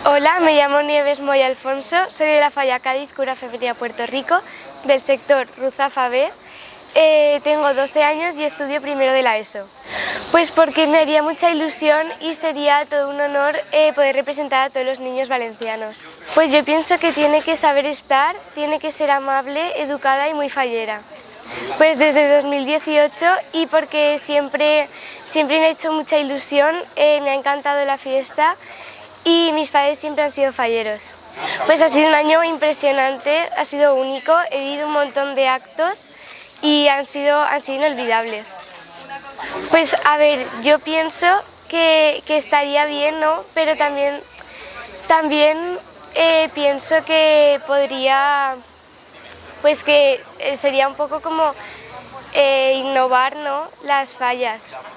Hola, me llamo Nieves Moy Alfonso, soy de la Falla Cádiz Cura Femenina Puerto Rico, del sector Ruzafa B. Tengo 12 años y estudio primero de la ESO. Pues porque me haría mucha ilusión y sería todo un honor poder representar a todos los niños valencianos. Pues yo pienso que tiene que saber estar, tiene que ser amable, educada y muy fallera. Pues desde 2018 y porque siempre me ha hecho mucha ilusión, me ha encantado la fiesta y mis padres siempre han sido falleros. Pues ha sido un año impresionante, ha sido único, he vivido un montón de actos y han sido inolvidables. Pues a ver, yo pienso que estaría bien, ¿no? Pero también pienso que podría, pues que sería un poco como innovar, ¿no?, las fallas.